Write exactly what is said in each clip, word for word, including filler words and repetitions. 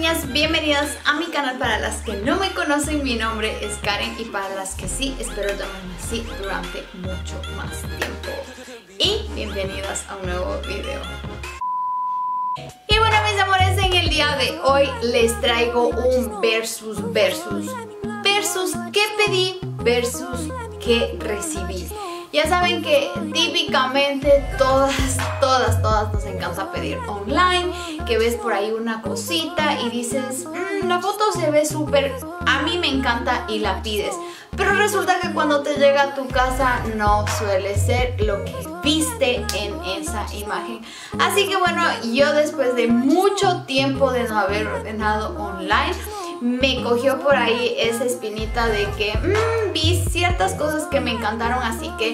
niñas, bienvenidas a mi canal. Para las que no me conocen, mi nombre es Karen, y para las que sí, espero llamarme así durante mucho más tiempo. Y bienvenidas a un nuevo video. Y bueno, mis amores, en el día de hoy les traigo un versus versus versus qué pedí versus qué recibí. Ya saben que típicamente todas, todas, todas nos encanta pedir online, que ves por ahí una cosita y dices, mmm, la foto se ve súper, a mí me encanta, y la pides. Pero resulta que cuando te llega a tu casa no suele ser lo que viste en esa imagen. Así que bueno, yo después de mucho tiempo de no haber ordenado online, me cogió por ahí esa espinita de que mmm, vi ciertas cosas que me encantaron, así que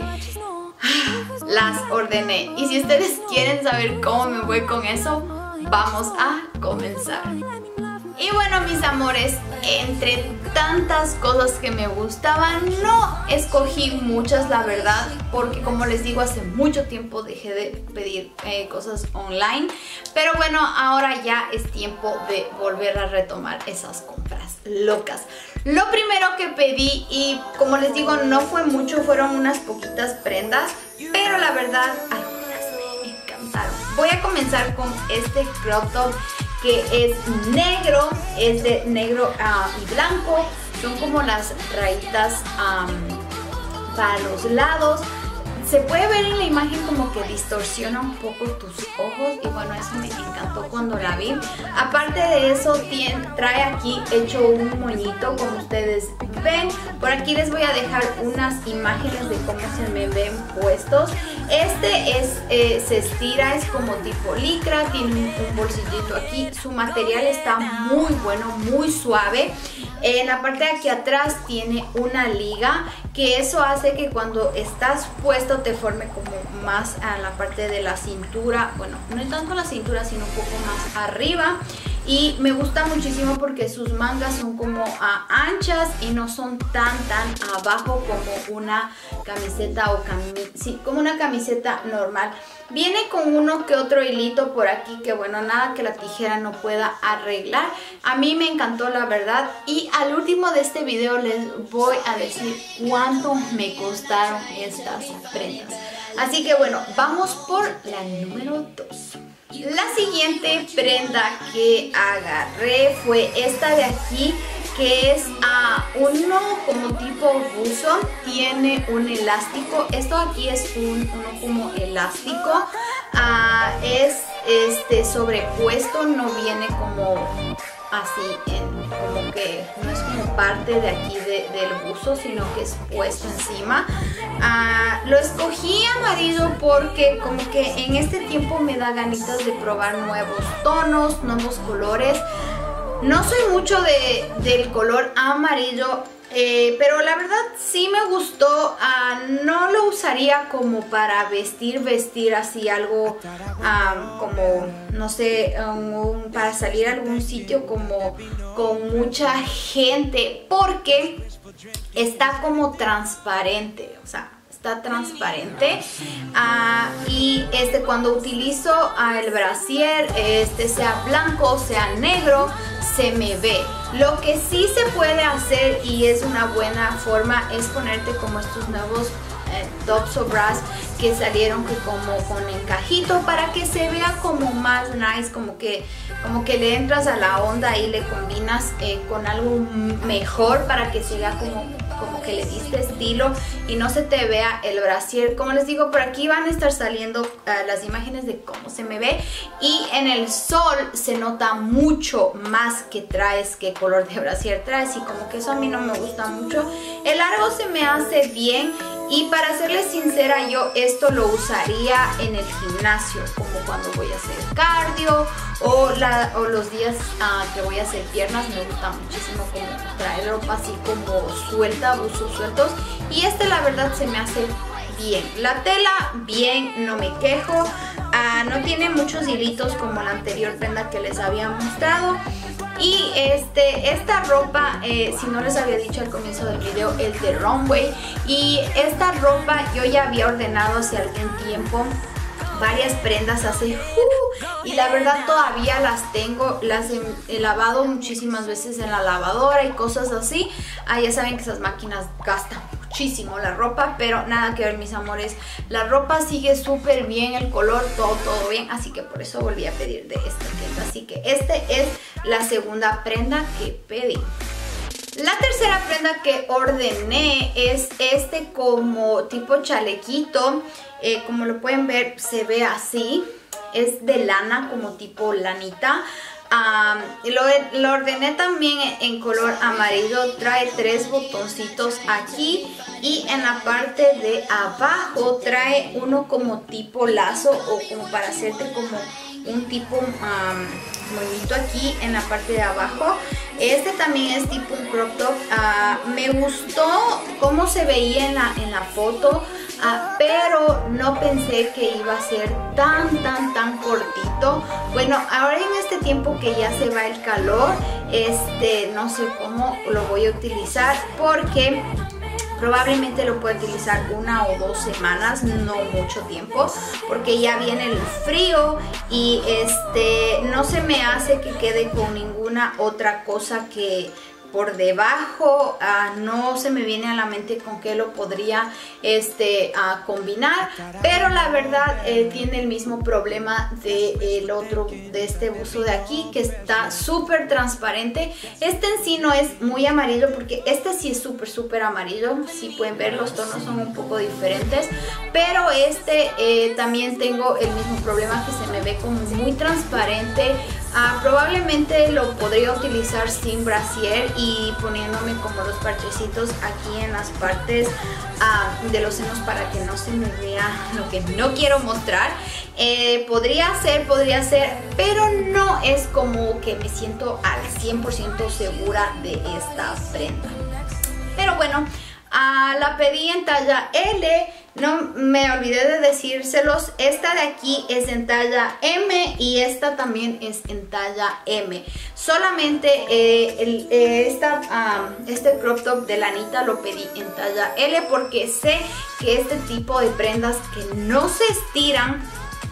las ordené. Y si ustedes quieren saber cómo me voy con eso, vamos a comenzar. Y bueno, mis amores, entre tantas cosas que me gustaban, no escogí muchas, la verdad, porque como les digo, hace mucho tiempo dejé de pedir eh, cosas online. Pero bueno, ahora ya es tiempo de volver a retomar esas compras locas. Lo primero que pedí, y como les digo, no fue mucho, fueron unas poquitas prendas, pero la verdad, algunas me encantaron. Voy a comenzar con este crop top, que es negro, es de negro uh, y blanco. Son como las rayitas um, para los lados. Se puede ver en la imagen como que distorsiona un poco tus ojos, y bueno, eso me encantó cuando la vi. Aparte de eso, tiene, trae aquí hecho un moñito, como ustedes ven. Por aquí les voy a dejar unas imágenes de cómo se me ven puestos. Este es, eh, se estira, es como tipo licra, tiene un, un bolsillito aquí. Su material está muy bueno, muy suave. En la parte de aquí atrás tiene una liga, que eso hace que cuando estás puesto te forme como más a la parte de la cintura. Bueno, no tanto la cintura, sino un poco más arriba. Y me gusta muchísimo porque sus mangas son como uh, anchas y no son tan tan abajo como una camiseta o cami sí, como una camiseta normal. Viene con uno que otro hilito por aquí, que bueno, nada que la tijera no pueda arreglar. A mí me encantó, la verdad. Y al último de este video les voy a decir cuánto me costaron estas prendas. Así que bueno, vamos por la número dos. La siguiente prenda que agarré fue esta de aquí, que es uh, uno como tipo buzo. Tiene un elástico. Esto aquí es un, uno como elástico. Uh, es este sobrepuesto, no viene como así, en, como que no es como parte de aquí de, del buzo, sino que es puesto encima. Uh, lo escogí amarillo porque como que en este tiempo me da ganitas de probar nuevos tonos, nuevos colores. No soy mucho de, del color amarillo, eh, pero la verdad sí me gustó. Uh, no lo usaría como para vestir, vestir así algo uh, como, no sé, um, para salir a algún sitio como con mucha gente, porque está como transparente, o sea, está transparente. Uh, y este, cuando utilizo uh, el brasier, este, sea blanco, sea negro, se me ve. Lo que sí se puede hacer, y es una buena forma, es ponerte como estos nuevos eh, tops o bras que salieron que como con encajito, para que se vea como más nice, como que, como que le entras a la onda y le combinas eh, con algo mejor, para que se vea como, como que le diste estilo y no se te vea el brasier. Como les digo, por aquí van a estar saliendo uh, las imágenes de cómo se me ve, y en el sol se nota mucho más que traes, qué color de brasier traes, y como que eso a mí no me gusta mucho. El largo se me hace bien, y para serles sincera, yo esto lo usaría en el gimnasio, como cuando voy a hacer cardio o, la, o los días uh, que voy a hacer piernas. Me gusta muchísimo como traer ropa así como suelta, buzos sueltos, y este la verdad se me hace bien. La tela bien, no me quejo. Uh, no tiene muchos hilitos como la anterior prenda que les había mostrado. Y este, esta ropa, eh, si no les había dicho al comienzo del video, es de Runway. Y esta ropa yo ya había ordenado hace algún tiempo varias prendas hace uh, y la verdad todavía las tengo, las he, he lavado muchísimas veces en la lavadora y cosas así. Ah, ya saben que esas máquinas gastan muchísimo la ropa, pero nada que ver, mis amores, la ropa sigue súper bien, el color, todo, todo bien, así que por eso volví a pedir de esta tienda. Así que este es la segunda prenda que pedí. La tercera prenda que ordené es este como tipo chalequito, eh, como lo pueden ver se ve así, es de lana como tipo lanita. Um, lo, lo ordené también en color amarillo, trae tres botoncitos aquí y en la parte de abajo trae uno como tipo lazo o como para hacerte como un tipo um, moñito aquí en la parte de abajo. Este también es tipo un crop top. Uh, me gustó cómo se veía en la, en la foto, uh, pero no pensé que iba a ser tan tan tan cortito. Bueno, ahora en este tiempo que ya se va el calor, este no sé cómo lo voy a utilizar, porque probablemente lo pueda utilizar una o dos semanas, no mucho tiempo, porque ya viene el frío y este no se me hace que quede con ninguna otra cosa que por debajo. Uh, no se me viene a la mente con qué lo podría este, uh, combinar, pero la verdad eh, tiene el mismo problema del otro, de este buzo de aquí, que está súper transparente. Este en sí no es muy amarillo, porque este sí es súper súper amarillo. Si pueden ver, los tonos son un poco diferentes, pero este eh, también tengo el mismo problema, que se me ve como muy transparente. Uh, probablemente lo podría utilizar sin brasier y poniéndome como los parchecitos aquí en las partes uh, de los senos para que no se me vea lo que no quiero mostrar. Eh, podría ser, podría ser, pero no es como que me siento al cien por ciento segura de esta prenda. Pero bueno, uh, la pedí en talla L. No me olvidé de decírselos, esta de aquí es en talla M y esta también es en talla M. Solamente eh, el, eh, esta, um, este crop top de lanita lo pedí en talla L, porque sé que este tipo de prendas que no se estiran,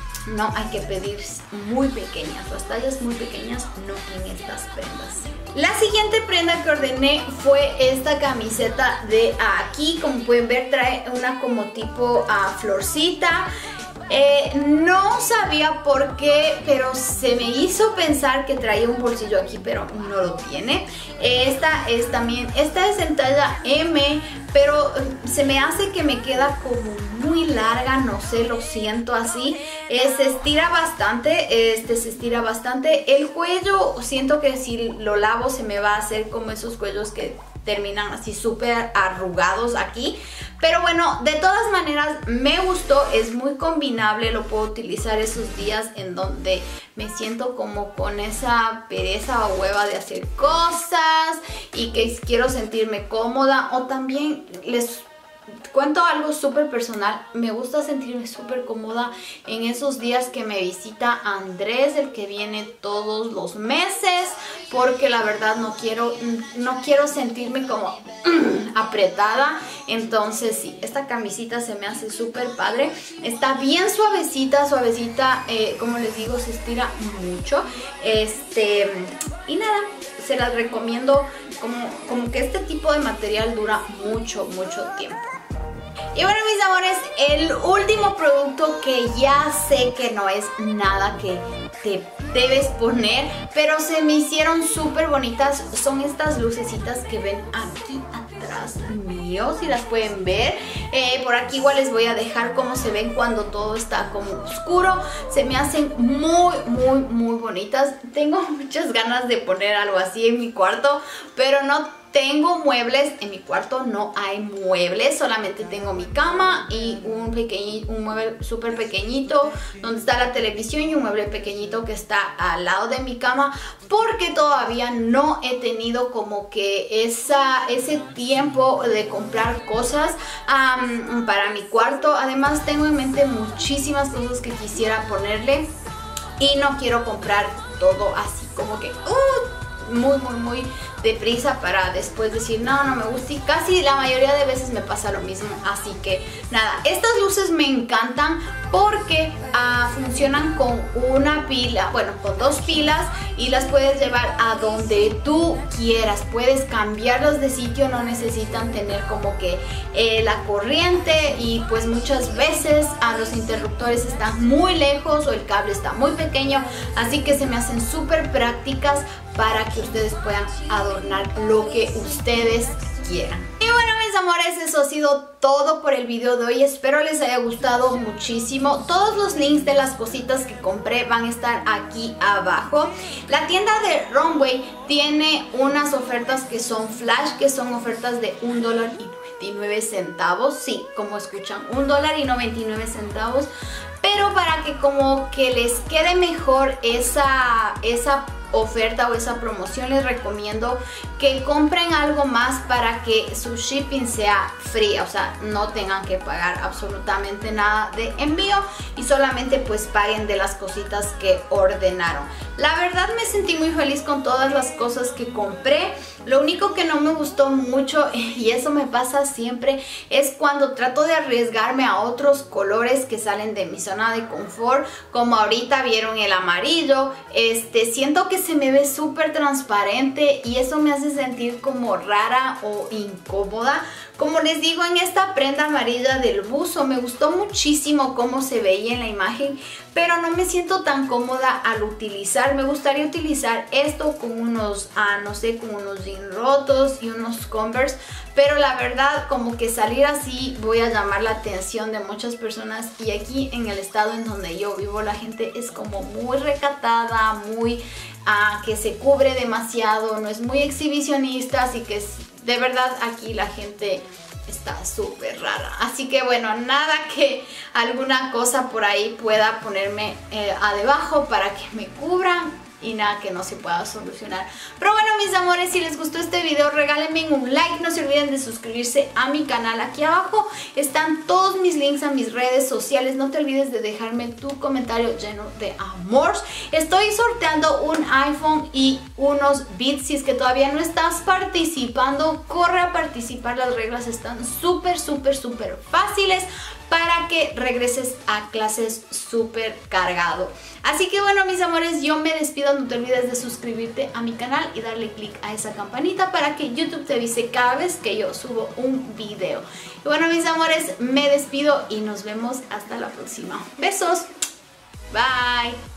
no hay que pedir muy pequeñas, las tallas muy pequeñas no en estas prendas. La siguiente prenda que ordené fue esta camiseta de aquí. Como pueden ver, trae una como tipo uh, florcita. Eh, no sabía por qué, pero se me hizo pensar que traía un bolsillo aquí, pero no lo tiene. Esta es también, esta es en talla M, pero se me hace que me queda como muy larga, no sé, lo siento así. Eh, se estira bastante, este se estira bastante. El cuello, siento que si lo lavo se me va a hacer como esos cuellos que terminan así súper arrugados aquí. Pero bueno, de todas maneras me gustó, es muy combinable, lo puedo utilizar esos días en donde me siento como con esa pereza o hueva de hacer cosas y que quiero sentirme cómoda. O también les cuento algo súper personal, me gusta sentirme súper cómoda en esos días que me visita Andrés, el que viene todos los meses, porque la verdad no quiero, no quiero sentirme como apretada. Entonces sí, esta camisita se me hace súper padre, está bien suavecita, suavecita, eh, como les digo, se estira mucho, este y nada, se las recomiendo, como, como que este tipo de material dura mucho, mucho tiempo. Y bueno, mis amores, el último producto que ya sé que no es nada que te debes poner, pero se me hicieron súper bonitas, son estas lucecitas que ven aquí atrás mío, si las pueden ver. Eh, por aquí igual les voy a dejar cómo se ven cuando todo está como oscuro. Se me hacen muy, muy, muy bonitas. Tengo muchas ganas de poner algo así en mi cuarto, pero no tengo muebles. En mi cuarto no hay muebles, solamente tengo mi cama y un, pequeño, un mueble súper pequeñito donde está la televisión, y un mueble pequeñito que está al lado de mi cama, porque todavía no he tenido como que esa, ese tiempo de comprar cosas um, para mi cuarto. Además tengo en mente muchísimas cosas que quisiera ponerle y no quiero comprar todo así como que uh, muy muy muy deprisa para después decir no, no me gusta, y casi la mayoría de veces me pasa lo mismo. Así que nada, estas luces me encantan porque uh, funcionan con una pila, bueno, con dos pilas, y las puedes llevar a donde tú quieras, puedes cambiarlas de sitio, no necesitan tener como que eh, la corriente, y pues muchas veces a los interruptores están muy lejos o el cable está muy pequeño, así que se me hacen súper prácticas para que ustedes puedan adornar lo que ustedes quieran. Y bueno, mis amores, eso ha sido todo por el video de hoy. Espero les haya gustado muchísimo. Todos los links de las cositas que compré van a estar aquí abajo. La tienda de Runway tiene unas ofertas que son flash, que son ofertas de un dólar y noventa y nueve centavos. Sí, como escuchan, un dólar y noventa y nueve centavos. Pero para que como que les quede mejor esa, esa oferta o esa promoción, les recomiendo que compren algo más para que su shipping sea free, o sea, no tengan que pagar absolutamente nada de envío y solamente pues paguen de las cositas que ordenaron. La verdad me sentí muy feliz con todas las cosas que compré. Lo único que no me gustó mucho, y eso me pasa siempre, es cuando trato de arriesgarme a otros colores que salen de mi zona de confort, como ahorita vieron el amarillo. Este, siento que se me ve súper transparente y eso me hace sentir como rara o incómoda. Como les digo, en esta prenda amarilla del buzo me gustó muchísimo cómo se veía en la imagen, pero no me siento tan cómoda al utilizar. Me gustaría utilizar esto con unos, ah, no sé, con unos jeans rotos y unos Converse, pero la verdad como que salir así voy a llamar la atención de muchas personas, y aquí en el estado en donde yo vivo la gente es como muy recatada, muy ah, que se cubre demasiado, no es muy exhibicionista, así que es, de verdad aquí la gente está súper rara. Así que bueno, nada que alguna cosa por ahí pueda ponerme eh, a debajo para que me cubran, y nada que no se pueda solucionar. Pero bueno, mis amores, si les gustó este video, regálenme un like. No se olviden de suscribirse a mi canal. Aquí abajo están todos mis links a mis redes sociales. No te olvides de dejarme tu comentario lleno de amor. Estoy sorteando un iPhone y unos Beats. Si es que todavía no estás participando, corre a participar. Las reglas están súper, súper, súper fáciles para que regreses a clases súper cargado. Así que bueno, mis amores, yo me despido. No te olvides de suscribirte a mi canal y darle click a esa campanita para que YouTube te avise cada vez que yo subo un video. Y bueno, mis amores, me despido y nos vemos hasta la próxima. Besos. Bye.